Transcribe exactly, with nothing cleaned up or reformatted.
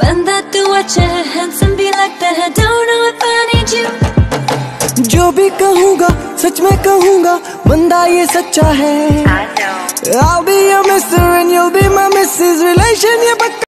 बंदा तू अच्छा है, हैंडसम भी लगता है, don't know if I need you. जो भी कहूँगा सच में कहूँगा, बंदा ये सच्चा है. I'll be your mister and you'll be my missus. Relation ये